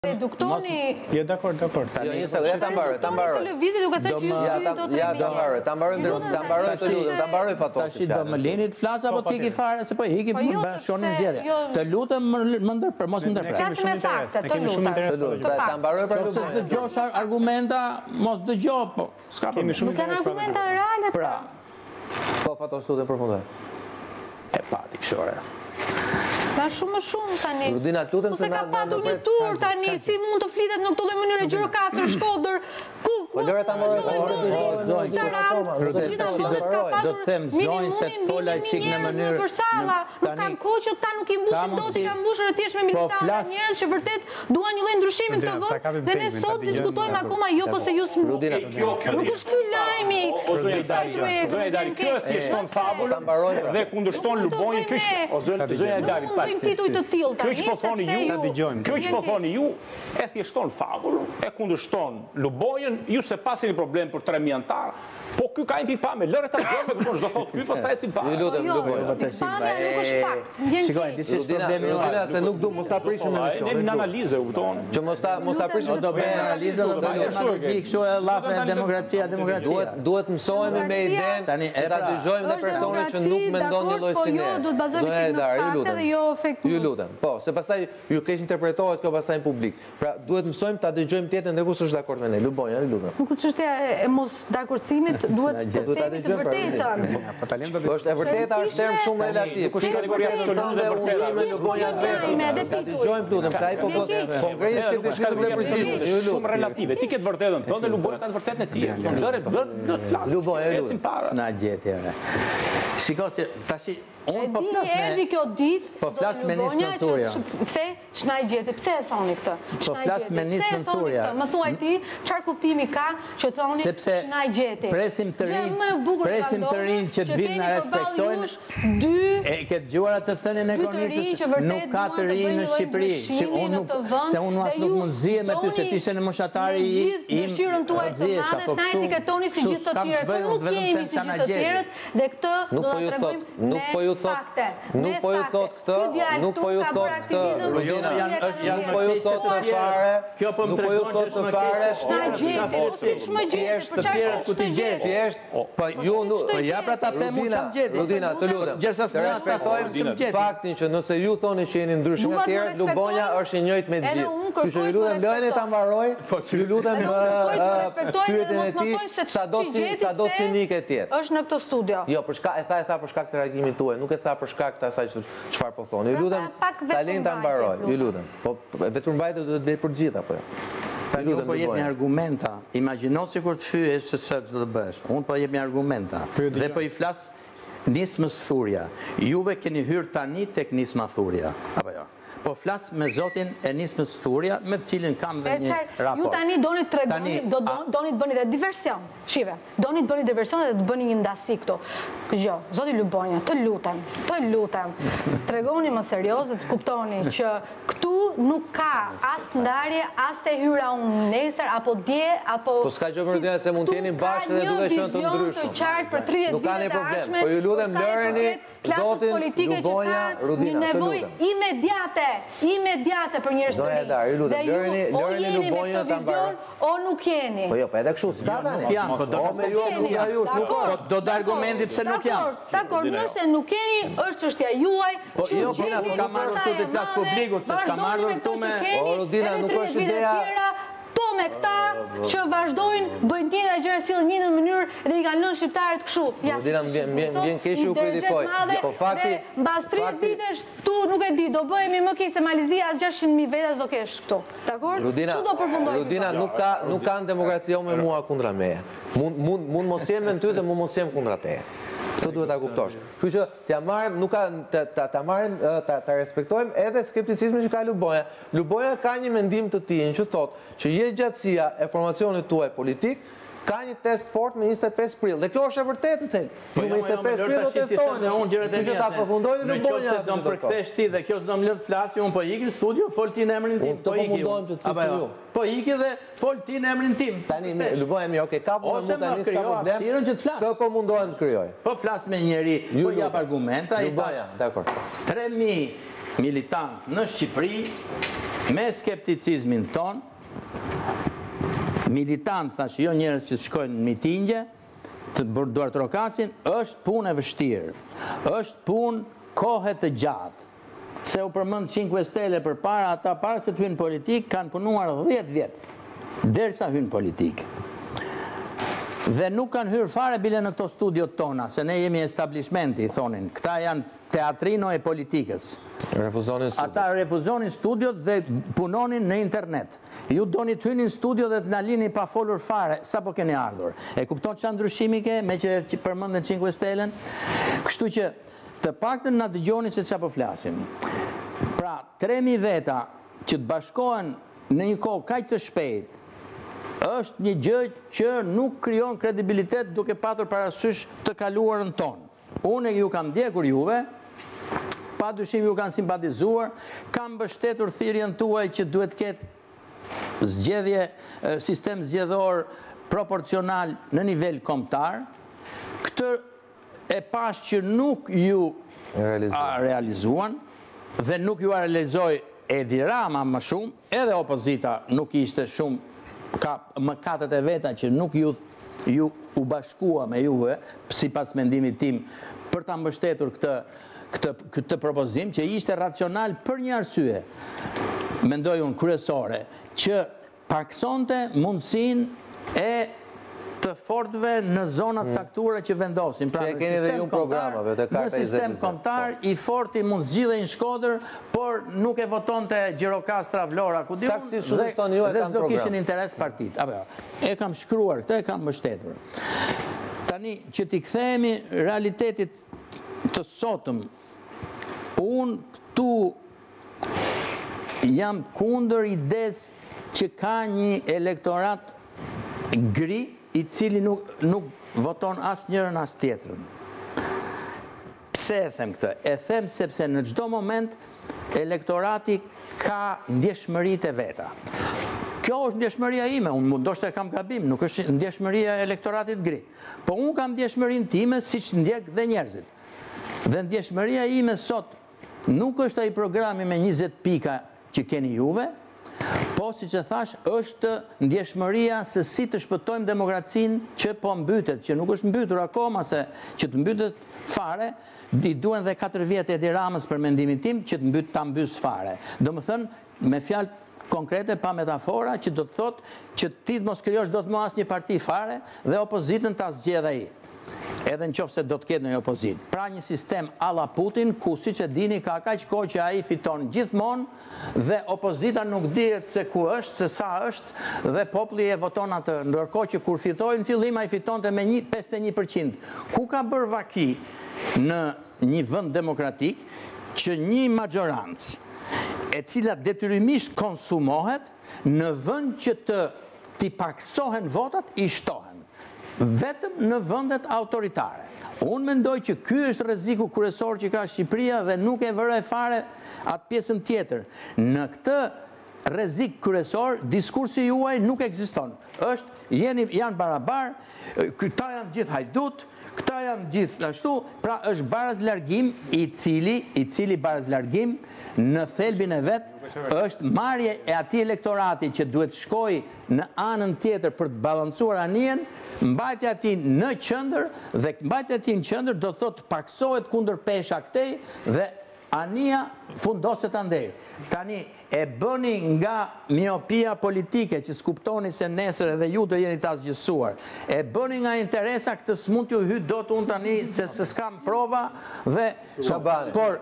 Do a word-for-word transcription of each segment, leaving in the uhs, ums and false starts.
Reduktoni... Jo, dakor, dakor. Një se, ja ta mbaroj, ta mbaroj. Televizit duke thënë që ju s'dini dot Ja, ta mbaroj, ta mbaroj, ta mbaroj të lutem, ta mbaroj Fatosi. Tash do më lini të flas apo ti ki fare se po iki shkonin zgjedhje. Të lutem më ndër mos më ndërprer. Flas me fakte, të lutem. Ta mbaroj për Nëse dëgjosh argumenta, mos dëgjoj, po s'ka problem. Nuk kanë argumenta reale. Pra, po Fatosi lutem përfundoj. E pati këshore. Ka shumë më shumë tani. Rudina, lutem se na ka patur një tur tani, si mund të flitet në këtë lloj mënyre Gjirokastër, Shkodër, ku Po lëre ta mbaroj se do të them zonjë se të fola çik në mënyrë për salla, nuk kanë kohë që këta nuk i mbushin dot, i kanë mbushur thjesht me militarë, njerëz që vërtet duan një lloj ndryshimi këtë vend. Dhe ne sot diskutojmë akoma jo po se ju Rudina, nuk është ky lajmi. O zonjë Dali, zonjë Dali, kjo thjeshton fabulën dhe kundërshton Lubonjën, kjo zonjë Dali. Tituj të tillë tani. Kjo që po thoni ju, kjo që po thoni ju, e thjeshton fabulën, e kundërshton Lubonjën, ju se pasin një problem për tre mijë antarë, po ky ka një pikë pame, lëre ta dëgjojmë, por çdo thot ky pastaj ecim pa. Ju lutem, Lubonjë, Pamja nuk është fakt. Shikoj, disi problemi Rudina, se nuk du mos ta prishim emisionin. Ne në analizë, u kupton. Që mos ta mos ta prishim. Do bëjmë analizën, do bëjmë analizë, kështu e llafe demokracia, demokracia. Duhet duhet mësohemi me idenë tani e ta dëgjojmë dhe personin që nuk mendon një lloj si ne. Zonja Edar, ju lutem. Ju lutem. Po, se pastaj ju keq interpretohet kjo pastaj në publik. Pra duhet mësojmë ta dëgjojmë tjetër ndërkohë s'është dakord me ne. Lubonja, ju lutem. Nuk është çështja e mos dakordësimit, duhet të themi të vërtetën. Po ta lëm të është e vërteta është term shumë relativ. Nuk është kategori absolute e vërtetë. Lubonja vetë. Ta dëgjojmë lutem, sa ai po po kongres ke diskutuar për presidentin. Shumë relative. Ti ke të vërtetën tënde, Lubonja ka të vërtetën e tij. Do lëre, lëre flas. Lubonja, ecim para. Na gjeti ore. Shikoj se tash unë po flas me Erdhi kjo ditë, po flas me nismën Thuria. Se ç'na i gjeti? Pse e thoni këtë? Po flas me nismën Thuria. Më thuaj ti, çfarë kuptimi ka që thoni ç'na i gjeti? Presim të rinj, presim të rinj që të vinë na respektojnë. Dy e ke dëgjuar atë thënien e Kornicës, nuk ka të rinj në Shqipëri, që unë nuk se unë as nuk mund zihem me ty se ti ishe në moshatari i im. Dëshirën tuaj të madhe të na etiketoni si gjithë të tjerët, nuk jemi si gjithë të tjerët dhe këtë do ta tregojmë nuk po ju thot, nuk po ju thot këtë, nuk po ju thot këtë, Rudina, nuk po ju thot të fare, kjo po më tregon që të fare, na gjeti, po siç më gjeti, për çfarë ku ti gjeti, thjesht, po ju nuk, po ja pra ta them unë çam gjeti. Rudina, të lutem. Gjithsesi na ta thojmë çam gjeti. Faktin që nëse ju thoni që jeni ndryshëm nga të tjerë, Lubonja është i njëjtë me të gjithë. Kështu që ju lutem lëni ta mbaroj, ju lutem pyetjen e tij, sado si sado cinik e tjetër. Është në këtë studio. Jo, për shkak e tha e tha për shkak të reagimit tuaj, nuk e tha për shkak të asaj çfarë po thoni. Ju lutem talin ta mbaroj, ju lutem. Po vetërmbajtja duhet të bëj për gjithë apo jo? Tani unë po jep një argumenta. Imagjino sikur të fyesh se çfarë do të bësh. Unë po jep një argumenta. Dhe po i flas nismës Thuria. Juve keni hyrë tani tek nisma Thuria, apo jo? Po flas me zotin e nismës Thuria, me të cilin kam dhe një raport. Ju tani doni të tregoni, doni të bëni dhe diversion. Shive, doni të bëni diversion dhe të bëni një ndasi këtu. Jo, zoti Lubonja, të lutem, të lutem. Tregoni më serioze, të kuptoni që këtu nuk ka as ndarje, as e hyra unë nesër apo dje apo Po s'ka gjë për se mund të jeni bashkë dhe duke qenë të ndryshëm. Të qartë për tridhjetë Nuk ka ne vite të problem. ardhshme. Po ju lutem lëreni zotin Lubonja, Rudina, një të nevojë lutem. imediate, imediate për njerëz të Zonja Edar, ju lutem, lëreni lëreni Lubonja ta mbaroj. O nuk jeni. Po jo, po edhe kështu s'ka tani. Jam, po do me ju nuk ja ju, nuk po do të argumenti pse nuk jam. Dakor, nëse nuk keni, është çështja juaj. Po jo, po nuk kam marrë këtu të flas publikut, se s'kam marrë këtu me O Rudina, nuk është ideja. Po me këta që vazhdojnë, bëjnë tjera gjëra sillen një në mënyrë dhe i kanë lënë shqiptarët kështu. Rudina, më vjen keq u kritikoj. Po fakti, mbas tridhjetë vitesh këtu nuk e di, do bëhemi më keq se Malizia as gjashtëqind mijë veta do kesh këtu. Dakor? Çu do përfundoj? Rudina, nuk ka nuk kanë demokracia me mua kundra meje. Mund mund mund mos jem me ty dhe mund mos jem kundra teje. Këtë duhet ta kuptosh. Kështu që t'ja marrim, nuk ka ta ta marrim, ta ta respektojmë edhe skepticizmin që ka Lubonja. Lubonja ka një mendim të tij që thotë që jetëgjatësia e formacionit tuaj politik ka një test fort me njëzet e pesë prill. Dhe kjo është e vërtetë në tel. Ju me njëzet e pesë prill do testojnë. Unë gjërat e mia. Ta përfundojnë Lubonja. Do të përkthesh ti dhe kjo s'do më lë të flasi, unë po iki në studio, fol ti në emrin tim. Po iki. Po iki dhe fol ti në emrin tim. Tani Lubonja më okay, kapu me mua tani s'ka problem. Hapësirën që të flas. Të po mundohem të krijoj. Po flas me njëri, po jap argumenta, i thash. Dakor. tre mijë militant në Shqipëri me skepticizmin ton, militant, thash, jo njerëz që shkojnë në mitingje, të bërduar trokasin, është punë e vështirë, është punë kohë të gjatë. Se u përmend cinque Stelle për para, ata para se të hynë politikë, kanë punuar dhjetë vjetë, derisa hynë politikë. Dhe nuk kanë hyrë fare bile në këto studiot tona, se ne jemi establishmenti, thonin, këta janë teatrino e politikës. Refuzonin studiot. Ata refuzonin studiot dhe punonin në internet. Ju doni të hynin studio dhe të na lini pa folur fare, sa po keni ardhur. E kupton çfarë ndryshimi ke me që përmendën cinque Stellen? Kështu që të paktën na dëgjoni se çfarë po flasim. Pra, tre mijë veta që të bashkohen në një kohë kaq të shpejtë, është një gjë që nuk krijon kredibilitet duke patur parasysh të kaluarën tonë. Unë ju kam ndjekur juve, pa dyshim ju kanë simpatizuar, kam mbështetur thirrjen tuaj që duhet ketë zgjedhje, sistem zgjedhor proporcional në nivel kombëtar. Këtë e pash që nuk ju realizuan dhe nuk ju realizoi Edi Rama më shumë, edhe opozita nuk ishte shumë ka mëkatet e veta që nuk ju, ju u bashkua me juve, si pas mendimit tim, për ta mbështetur këtë, këtë, këtë propozim, që ishte racional për një arsye, mendoj unë kryesore, që paksonte mundësin e të fortëve në zonat caktuara që vendosin. Pra, që e keni dhe ju në programave, dhe karta në sistem kombëtar, i forti mund zgjidhej në Shkodër, por nuk e votonte Gjirokastra, Vlora, ku diun, dhe, dhe s'do kishin interes partit. Apo, e kam shkruar, këtë e kam mbështetur. Tani, që t'i kthehemi realitetit të sotëm, unë këtu jam kundër ides që ka një elektorat gri, i cili nuk, nuk voton as njërën as tjetrën. Pse e them këtë? E them sepse në çdo moment elektorati ka ndjeshmëritë e veta. Kjo është ndjeshmëria ime, unë ndoshta e kam gabim, nuk është ndjeshmëria e elektoratit gri. Po unë kam ndjeshmërinë time siç ndjek dhe njerëzit. Dhe ndjeshmëria ime sot nuk është ai programi me njëzet pika që keni juve, po, si që thash, është ndjeshmëria se si të shpëtojmë demokracinë që po mbytet, që nuk është mbytur akoma, se që të mbytet fare, i duen dhe katër vjetë Edi Ramës për mendimin tim, që të mbyt të mbys fare. Do më thënë, me fjalë konkrete, pa metafora, që do të thotë që ti të mos krijosh do të mos një parti fare dhe opozitën ta zgjedhë ai. Edhe në qoftë se do të ketë në opozit. Pra një sistem alla Putin, ku si që dini ka kaq kohë që ai fiton gjithmonë dhe opozita nuk dihet se ku është, se sa është dhe populli e voton atë, ndërkohë që kur fitoi në fillim ai fitonte me pesëdhjetë e një përqind. Ku ka bërë vaki në një vend demokratik që një majorancë e cila detyrimisht konsumohet në vend që të t'i paksohen votat i shtohen. Vetëm në vendet autoritare. Unë mendoj që ky është rreziku kryesor që ka Shqipëria dhe nuk e vëre fare atë pjesën tjetër. Në këtë rrezik kryesor, diskursi juaj nuk ekziston. Është jeni janë barabar, këta janë gjithë hajdut, këta janë gjithë ashtu, pra është baraz largim i cili, i cili baraz largim në thelbin e vet është marrje e atij elektorati që duhet shkoj në anën tjetër për të balancuar anijen, mbajtja e tij në qendër dhe mbajtja e tij në qendër do thotë paksohet kundër pesha këtej dhe ania fundoset andej. Tani e bëni nga miopia politike që s'kuptoni se nesër edhe ju do jeni të asgjësuar. E bëni nga interesa këtë s'mund t'ju hyt dot unë tani se, se s'kam prova dhe por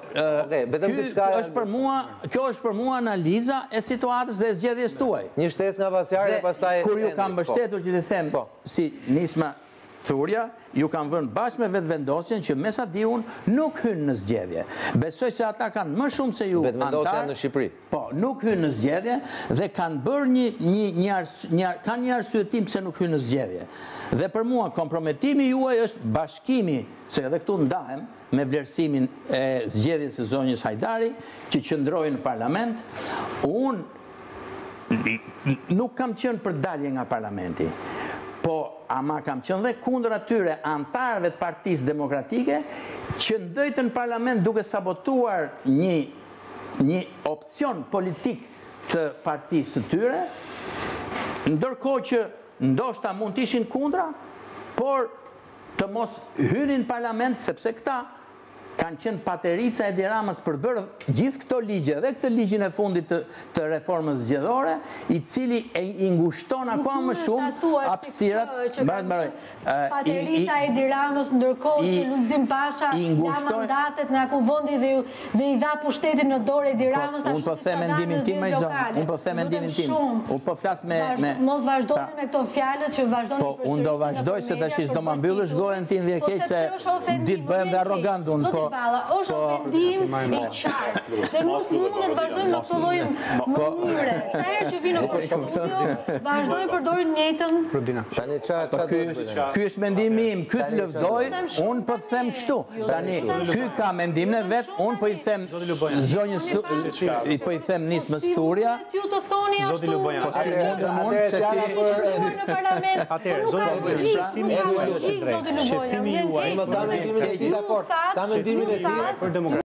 kjo është për mua, kjo është për mua analiza e situatës dhe zgjedhjes tuaj. Një shtesë nga pasjarja pastaj kur ju kam mbështetur që të them si Nisma Thuria, ju kanë vënë bashkë me vetëvendosjen që me sa di unë nuk hynë në zgjedhje. Besoj se ata kanë më shumë se ju antar. Vetëvendosja në Shqipëri. Po, nuk hynë në zgjedhje dhe kanë bërë një një një arsye, një kanë një arsyetim pse nuk hynë në zgjedhje. Dhe për mua komprometimi juaj është bashkimi, se edhe këtu ndahem me vlerësimin e zgjedhjes së zonjës Hajdari, që qëndroi në parlament. Unë nuk kam qenë për dalje nga parlamenti. Po, ama kam qenë dhe kundër atyre antarëve të Partisë Demokratike që ndëjtën në parlament duke sabotuar një, një opcion politik të partisë të tyre, ndërkohë që ndoshta mund të ishin kundra, por të mos hynin në parlament, sepse këta kanë qenë paterica e Edi Ramës për bërë gjithë këto ligje, dhe këtë ligjin e fundit të, të reformës zgjedhore, i cili e i ngushton akoma më shumë hapësirat. Paterica e Edi Ramës, ndërkohë që Lulzim Pasha la mandatet në akuvendi dhe dhe i dha pushtetin në dorë Edi Ramës. Unë po them mendimin tim më zonë. Unë po them mendimin tim. Unë po flas me me mos vazhdoni me këto fjalët që vazhdoni po unë do vazhdoj se tash do ma mbyllësh gojen tim vje keq se ditë bëhem dhe arrogant unë po. Është ofendim i qartë. Dhe nuk mundet të vazhdojmë në këtë lloj mënyre. Sa herë që vinë në studio, vazhdojmë përdorin të njëjtën. Tani çfarë çfarë ky është mendimi im, ky të lëvdoj, unë po të them kështu. Tani ky ka mendimin e vet, unë po i them zonjës i po i them nismës Thuria. Ju të thoni ashtu. Zoti Luboja. Mund se ti në parlament. Atëherë, zoti Luboja, Zoti Luboja, shqetësimi juaj, ka mendimin e tij dakord. Ka mendimin e tij për demokracinë.